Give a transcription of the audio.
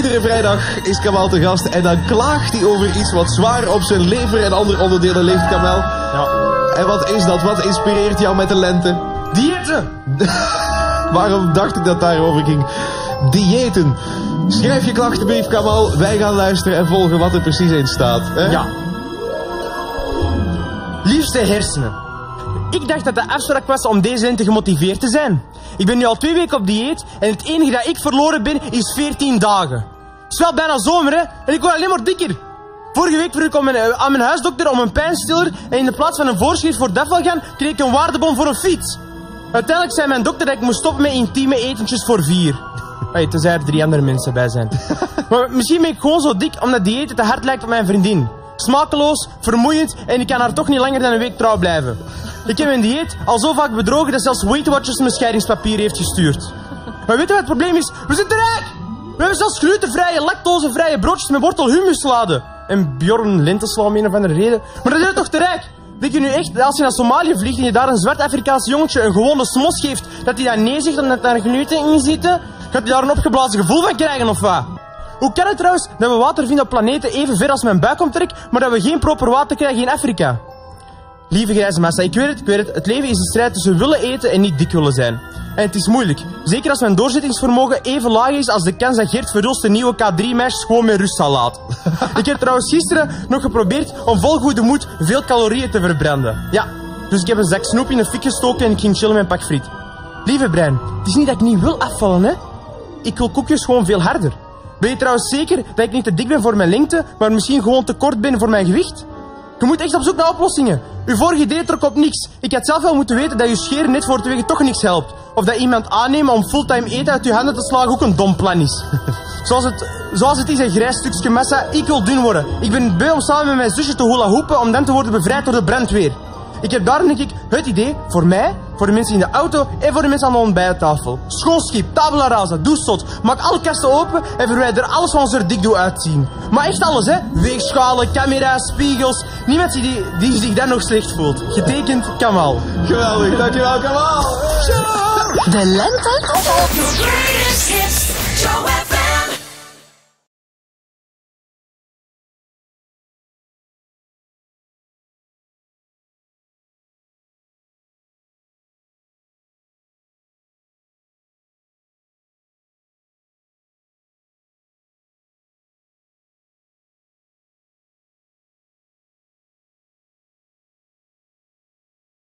Iedere vrijdag is Kamal te gast en dan klaagt hij over iets wat zwaar op zijn lever en andere onderdelen ligt, Kamal. Ja. En wat is dat? Wat inspireert jou met de lente? Diëten! Waarom dacht ik dat daarover ging? Diëten. Schrijf je klachtenbrief, Kamal. Wij gaan luisteren en volgen wat er precies in staat. Hè? Ja. Liefste hersenen. Ik dacht dat de afspraak was om deze lente gemotiveerd te zijn. Ik ben nu al 2 weken op dieet en het enige dat ik verloren ben is 14 dagen. Het is wel bijna zomer, hè? En ik word alleen maar dikker. Vorige week vroeg ik aan mijn huisdokter om een pijnstiller en in de plaats van een voorschrift voor Defalgan kreeg ik een waardebon voor een fiets. Uiteindelijk zei mijn dokter dat ik moest stoppen met intieme etentjes voor 4. Tenzij er 3 andere mensen bij zijn. Maar misschien ben ik gewoon zo dik omdat diëten te hard lijkt op mijn vriendin. Smakeloos, vermoeiend en ik kan haar toch niet langer dan een week trouw blijven. Ik heb mijn dieet al zo vaak bedrogen dat zelfs Weight Watchers me scheidingspapier heeft gestuurd. Maar weet je wat het probleem is? We zijn te rijk! We hebben zelfs glutenvrije, lactosevrije broodjes met wortelhumussalade. En Bjorn lentesla om een of andere reden. Maar dat is toch te rijk? Denk je nu echt dat als je naar Somalië vliegt en je daar een zwart Afrikaans jongetje een gewone smos geeft, dat hij daar nee zegt omdat daar gluten in zitten? Gaat hij daar een opgeblazen gevoel van krijgen of wat? Hoe kan het trouwens dat we water vinden op planeten even ver als mijn buik omtrek, maar dat we geen proper water krijgen in Afrika? Lieve grijze massa, ik weet het. Het leven is een strijd tussen willen eten en niet dik willen zijn. En het is moeilijk. Zeker als mijn doorzettingsvermogen even laag is als de kans dat Geert Verhulst de nieuwe K3-meisjes gewoon met rust zal laten. Ik heb trouwens gisteren nog geprobeerd om vol goede moed veel calorieën te verbranden. Ja, dus ik heb een zak snoep in de fik gestoken en ik ging chillen met een pak friet. Lieve brein, het is niet dat ik niet wil afvallen, hè. Ik wil koekjes gewoon veel harder. Ben je trouwens zeker dat ik niet te dik ben voor mijn lengte, maar misschien gewoon te kort ben voor mijn gewicht? Je moet echt op zoek naar oplossingen. Uw vorige idee trok op niks. Ik had zelf wel moeten weten dat je scheren net voor het wegen toch niks helpt. Of dat iemand aannemen om fulltime eten uit je handen te slagen ook een dom plan is. Zoals het is een grijs stukje massa, ik wil dun worden. Ik ben beu om samen met mijn zusje te hula hoepen om dan te worden bevrijd door de brandweer. Ik heb daarom denk ik het idee voor mij, voor de mensen in de auto en voor de mensen aan de ontbijttafel. Schoon schip, tabula rasa, doe zot. Maak alle kasten open en verwijder alles wat ons er dik doet uitzien. Maar echt alles, hè. Weegschalen, camera's, spiegels. Niemand die zich dan nog slecht voelt. Getekend, Kamal. Geweldig, dankjewel, Kamal. De lente. Your greatest hits, Joe